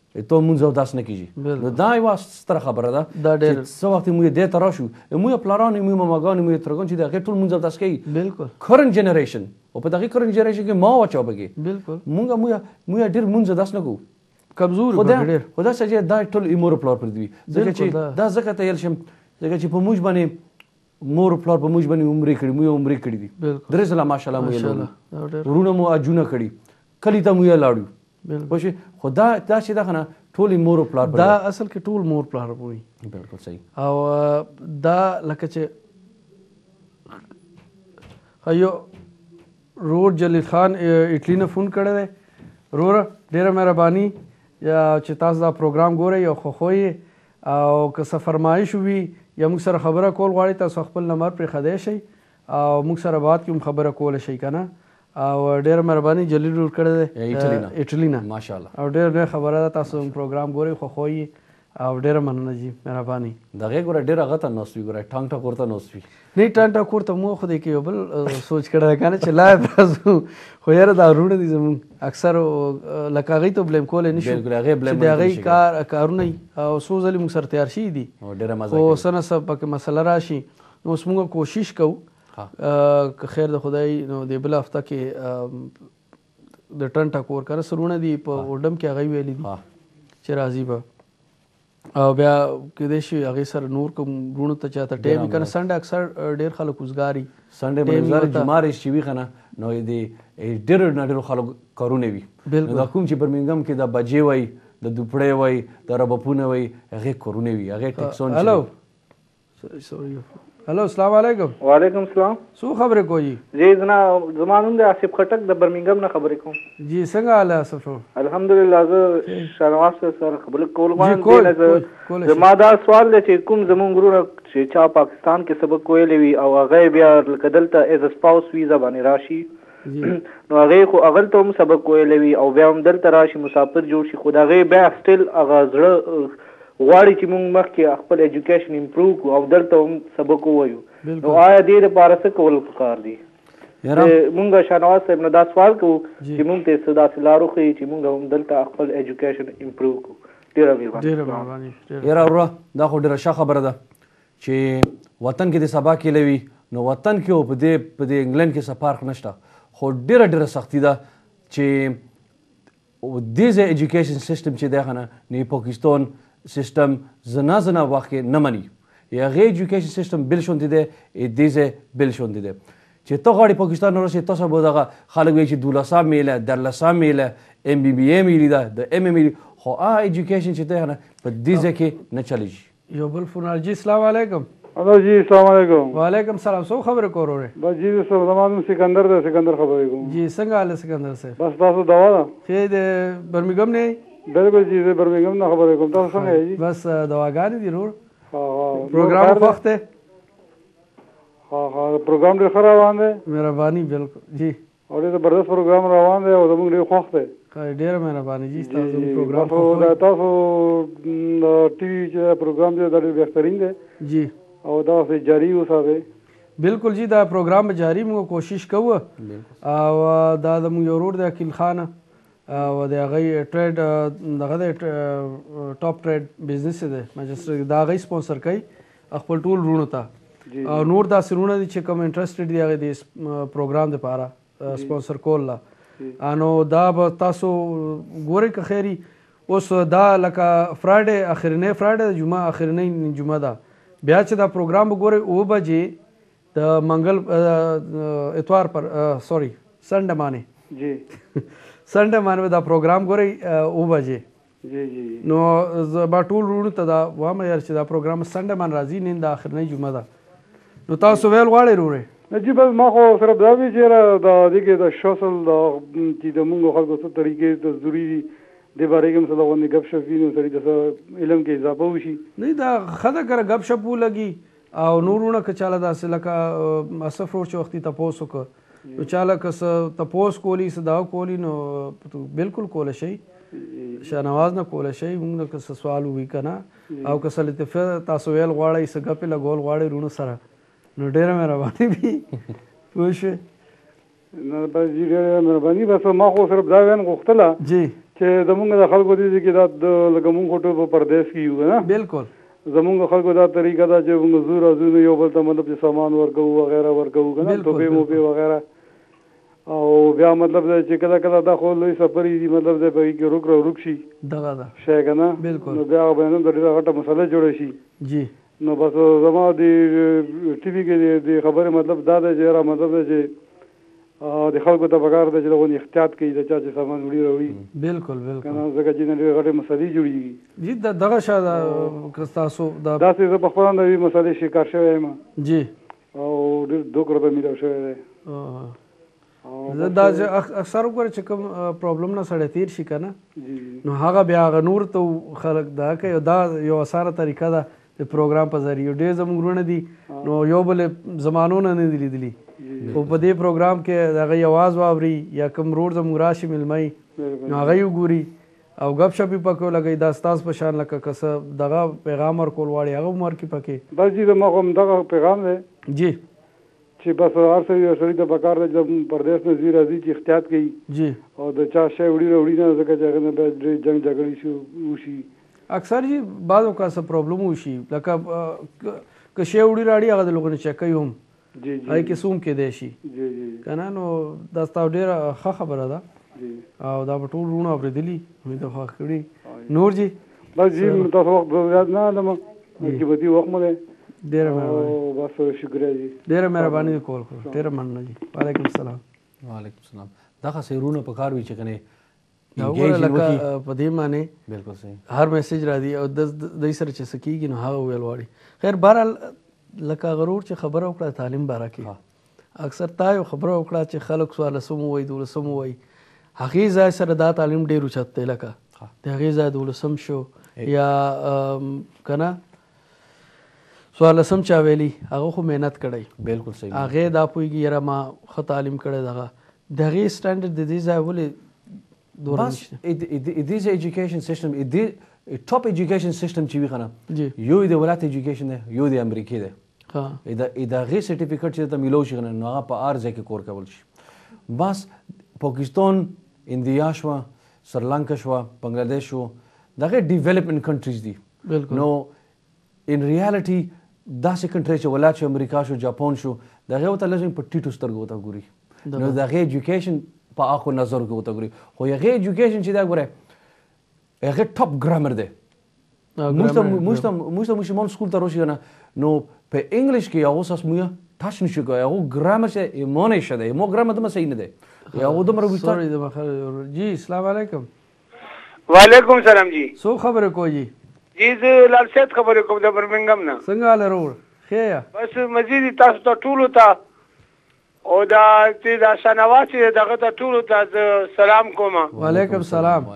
ته مونځ اودس نه کېږي. نو دا یوه ستره خبره ده چې څه وخت موږ دې ته راشو موږ پلاران موږ ماماګان موږ ترګان چې د هغې ټول مونځ اودس کوي. بالکل کرنټ جنریشن او په دغې کرنټ جنریشن کې ما واچوه پکې بالکل موږ ډېر مونځ اودس نه کوو. کمزور خو دا څه چې دا ټول مور او پلار پرې وي ځکه چې دا ځکه ته ویل شم ځکه چې په موږ باندې مور او پلار په موږ باندې عمرې کړي موږ عمرې کړي دي 3 ځله ماشاءالله موږ لرو ورونه مو اجونه کړي کلی ته موږ لاړو پوه خو دا چې دا کنه ټول مور او پلار دا اصل کې ټول مور پلار وي. بالکل صحیح. او دا لکه چې ایو روډ جلیل خان اټلی نه فون کړی دی وروره ډېره مهرباني یا چې تاسو دا پروګرام ګورئ او خوښوئ او که څه فرمایش وي یا موږ سره خبره کول غواړئ تاسو خپل نمبر پرېښودی شئ او موږ سره بعد کې هم خبره کولی شئ که نه. او ډېره مهرباني جلیل ورور کړی دی اټلی نه ماشاءالله او ډېره خبره ده تاسو پروګرام ګورئ خوښوئ او ډېره مننه جی مهرباني. دغې ګوره ډېره غته ناست وي ګوره ټانګ ټاک ورته ناست وي نه ټانګ ټاک ورته مو خو دې کې یو بل سوچ کړی دی که نه چې لایف راځو خو یاره دا وروڼه دي زمونږ اکثر لکه هغوی ته بلیم کولی نه شو چې د هغوی کارونه وي او څو ځلې موږ سره تیار شوي دي خو څه نه څه پکې مسله راشي نو اوس موږ کوشش کوو که خیر د خدای نو د بله هفته کې د ټن ټاک ورکره سرونه دي په اوډم کې هغوی ویلي دي چې راځي به او بیا کېدای شي هغې سره نور کوم وروڼو ته چاته ټایم وي که نه سنډه اکثر ډېر خلک وزګار وي سنډه منځار جمعه ریس چې وي که نه نو د ډېرو نه ډېرو خلکو کارونه وي نو دا کوم چې برمنګم کې د بجې وایي د دوپړې وایي د ربپونه وایي هغې کارونه وي هغې ټیکسون هلو السلام علیکم. وعلیکم السلام. څو خبرې کوي؟ جی جناب زما نوم دی آصف خټک د برمنګم نه خبرې کوم. جی څنګه حال آصف؟ الحمدلله زه شهنواز سره خبرې کول غواړم. زما دا سوال دی چې کوم زمونږ وروڼه چې چا پاکستان کې سبق ویلی وي او هغه بیا لکه دلته ایز سپاوس ویزا باندې راشي نو هغې خو هغلته هم سبق ویلی وي او بیا هم دلته راشي مسافر جوړ شي خو د هغې بیا سټل هغه زړه غواړي چې موږ مخکې خپل ایجوکیشن امپروو کړو او دلته هم سبق ووایو نو آیا دې دپاره څه کول پکار دي؟ موږ شهنواز صاحب نه دا سوال کوو چې موږ ته څه داسې لار وښیي چې موږ هم دلته خپل ایجوکیشن امپروو کړو. ډېره مهرباني. یاره وروره دا خو ډېره ښه خبره ده چې وطن کې د سبا کیله وي نو وطن کې او په دې انګلند کې څه فرق نشته خو ډېره سختي ده چې دې ځای ایجوکیشن سیسټم چې دی که نه نو پاکستان سیستم زنا وخت کې نه مني یا هغې ایجوکیشن سیستم بل شونتې دی دې ځای بل شونتې دی چې ته غواړې پاکستان نه راشې تاسو به دغه خلک وایي چې 12 میله 13 میله MBBA میلي ده د MM میلي خو ایجوکیشن چې دی نه په دې ځای کې نه چلیږي. یو بل فون جی السلام علیکم. هلو جی السلام علیکم. وعلیکم السلام. څو خبرې کوو وروړې؟ بس جی زما نوم سکندر دی سکندر خبرې کوم. جی څنګه حال سکندر صاحب؟ بس تاسو دوا ده ښې د برمنګم نه بالکل جی زه برمنګم نه خبرې کوم تاسو څنګه یې جی؟ بس دواګانې دي وروړ پروګرام خوښ دی؟ پروګرام ډېر ښه روان دی. مهرباني بالکل جی او ډېر زبردست پروګرام روان دی او زموږ ډېر خوښ دی. ډېره مهرباني جی تاسو پروګرام تاسو ټي وي چې پروګرام دی دا ډېر بهترین دی جی او دا جاری وساتئ. بالکل جی دا پروګرام به جاری موږ کوشش کوو او دا زموږ یو ورور دی عقیل خان او د هغوی ټریډ دغه دی ټاپ ټریډ بزنس دی مانچسټر د هغوی سپانسر کوي خپل ټول وروڼو ته او نور داسې وروڼه دي چې کوم انټرسټډ دي هغې د پروګرام دپاره سپانسر کول لا نو دا به تاسو ګورئ که خیر اوس دا لکه فرایډې اخرنۍ فرایډې جمعه اخرنۍ جمعه ده بیا چې دا پروګرام به ګورئ 9 بجې د منګل اتوار پر سوري سنډه باندې جی سنډه باندې دا پروګرام ګورئ 9 بجې جی جی نو زه به ټول وروڼو ته دا وایم یار چې دا پروګرام سنډه باندې راځي نن د اخرنۍ جمعه ده نو تاسو ویل غواړئ وروړې؟ نه جی بس ما خو صرف دا وی چې د دې کې د شوسل د چې د مونږ خلکو څه طریقې د ضروري د بارے کې مثلا غونډه غب شپ وینو سړي د علم کې اضافه وشي نه دا خدای کړه غب شپ ولګي او نورونه که چاله داسې لکه اسف ورو چې وختي تاسو وکړه نو چاله که تاسو کولی صدا کولی نو بالکل کوله شي شهنواز نه کوله شي موږ که سوال وی کنه او که سلته تاسو ویل غواړئ څه غپې لګول غواړئ رونو سره نو ډېره مهرباني وي پوه شوې نه بس جی ډېره مهرباني بس ما خو صرف دا ویم غوښتله جی چې زمونږ د خلکو دي کې دا لکه مونږ خو ټول په پردیس کې یو نه بالکل زمونږ خلکو دا طریقه ده چې مونږ زور ازونه یو بل ته مطلب چې سامان ورکوو وغیره ورکوو که نه ټوپې موپې وغیره او بیا مطلب دی چې کله کله دا خو لوی سفرې دي مطلب دی په هغې کې روک راروک شي دغه ده شی که نه بالکل نو بیا به نن ډېره غټه مسله جوړه شي جی نو بس زما د ټي وي کې د خبرې مطلب دا دی چې یاره مطلب دی چې د خلکو ته پکار ده چې دغونې احتیاط کوي د چا چې سامان وړي راوړي بالکل بالکل که نه ځکه چې نه ډېرې غټې مسلې جوړېږي جی دغه شاید که ستاسو داسې زه په خپله د یوې مسلې شکار شوی یم جی او ډېر دوک راته میلاو شوی دی دا اکثر وګوره چې کوم پرابلم نه سړی تیر شي که نه نو هغه بیا هغه نور ته خلک دا کوي دا یو اسانه طریقه ده د پروګرام په ذریعه ډېر زموږ وروڼه دي نو یو بل زمانو نه نه دي لیدلي خو په دې پروګرام کې د هغوی اواز واوري یا کوم روډ زموږ راشي میلمه نو هغه یې وګوري او گپ شپ یې پکې ولګوي دا ستاسو په شان لکه که څه دغه پیغام ورکول غواړي هغه هم ورکړي پکې بس جي زما خو همدغه پیغام دی جی چې بس هر سړي ته پکار دی چې پردیس نه ځي راځي چې احتیاط کوي جی او د چا شی وړي راوړي نه ځکه چې هغه نه بیا ډېرې جنګ جګړې وشي اکثر جی بعض اوقات څه پرابلم وشي لکه که شی وړي راړي هغه د لوګو نه چک کوي هم جی جی هغې کې سوم کېدی شي جی جی که نه نو دا ستا ډېره ښه خبره ده او دا به ټول وروڼو اورېدلي مې د خوښ کړي نور جی بس جی تاسو وخت زیات نه علم قیمتي وخت مو دی ډېره مهرباني بس شکریه جی ډېره مهرباني دې کول کړو ډېره مننه جی وعلیکم السلام وعلیکم السلام دغسې وروڼه په کار وي چې کنې دا وګوره لکه په دې معنی بالکل صحیح هر میسج را دي او دوی سره چې څه کېږي نو هغه ویل غواړي خیر بهرحال لکه غرور چې خبره وکړه تعلیم باره کې اکثر تا یو خبره وکړه چې خلک څوارلسم ووایي دولسم ووایي هغې ځای سره دا تعلیم ډېر اوچت دی لکه د هغې ځای دولسم شو یا که نه څوارلسم چا ویلي هغه خو محنت کړی بالکل صحیح هغې دا پوهېږي یاره ما ښه تعلیم کړی دغه د هغې سټنډرډ د دې ځای ولې دوره نشته it is education system ټاپ ایجوکیشن سیستم چې وي کنه یو د ولایت ایجوکیشن دی یو د امریکې دی د هغې سرټیفیکټ چې ته میلو شي کنه نو هغه په هر ځای کې کور کول شي بس پاکستان انډیا شوه سریلانکا شوه بنګلادیش شو د هغې ډیولپمنټ کنټریز دي نو ان ریالټي داسې کنټری چې ولایت شو امریکا شو جاپان شو د هغې ورته لږ په ټیټو سترګو ورته ګوري نو د هغې ایجوکیشن په اخو نظر کې ورته ګوري خو هغې ایجوکیشن چې دا ګوره هغه ټاپ ګرامر دی موږ ته ماشومان سکول ته راشي نه نو په انګلیش کې هغه اساس موږ ټاچ نشو کوي هغه ګرامر چې ایمونه شه دی مو ګرامر دمه صحیح نه دی هغه دمره سوري جی السلام علیکم وعلیکم السلام جی سو خبره کوي جی جی زه لال سید خبرې کوم د برمنګم نه څنګه حال ورور خیر بس مزید تاسو ته ټولو ته او دا چې دا شنواز چې دغه ته ټولو ته سلام کوم وعلیکم السلام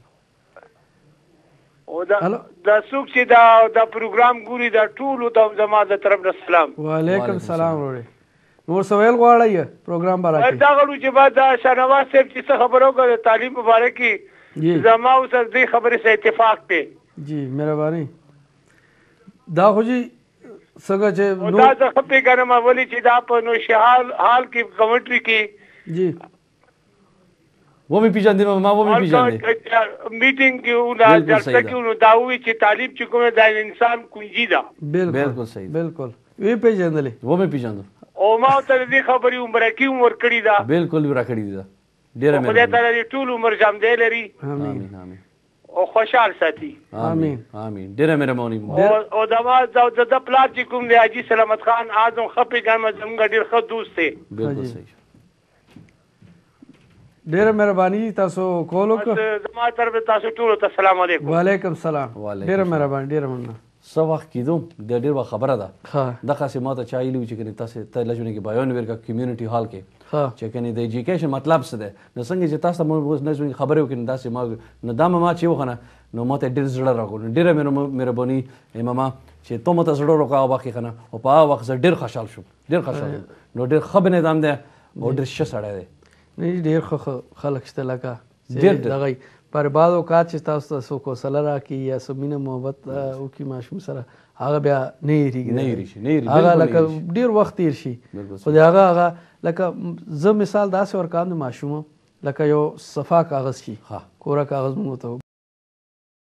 او دا څوک چې دا پروګرام ګوري دا ټولو ته زما د طرف نه سلام وعلیکم السلام ورور نور سوال غواړی پروګرام برابر دا غلو چې بعد دا شنواز صاحب چې څه خبرو کوي تعلیم مبارک کی زما اوس دې خبرې سره اتفاق دی جی مهرباني دا خو جی څنګه چې دا زه خپې کنه ما ولي چې دا په نوشهال حال کې کمنټري کې جی वो भी پیژاندې ما वो भी پیژاندې میټینګ کې دا جلسه کې دا وی چې تعلیم چې کومه د انسان کنجي ده بالکل صحیح بالکل وی پیژندلې वो भी پیژاندو او ما ته دې خبرې عمر کې عمر کړی دا بالکل ورا کړی دا ډیره مې خدای تعالی ټول عمر جام دی لري امين امين او خوشحال ساتي امين امين ډیره مهرباني او د پلار چې کوم دی حاجی سلامت خان اعظم خپې ګرم زموږ ډیر ښه دوست دی بالکل صحیح ډیره مهرباني تاسو کولو زما طرف تاسو ټول ته السلام علیکم وعلیکم السلام ډیره مهرباني ډیره مننه څه وخت کېدو د ډېر وخت خبره ده دغسې ما ته چا ویلي وي چې کنې تاسې ته لږ کې بیان ورکړه کمیونټي هال کې چې کنې د ایجوکیشن مطلب څه دی نو څنګه چې تاسو ته موږ نظم خبرې وکړو داسې ما نو دا ما چې وخنه نو ما ته ډېر زړه راغلو ډېره مهرباني ماما چې ته ماته زړه راکړه هغه وخت کنه او په هغه وخت زه ډېر خوشحال شوم ډېر خوشحال نو ډېر ښه بنظام دی او ډېر ښه سړی دی نه ډېر ښه خلک شته لکه دغه پر بعض اوقات چې تاسو ته څوک حوصله راکړي یا څه مینه محبت وکړي ماشوم سره هغه بیا نه هېرېږي هغه لکه ډېر وخت تېر شي خو د هغه لکه زه مثال داسې ورکوم د ماشومو لکه یو صفا کاغذ شي ها کوره کاغذ موږ ته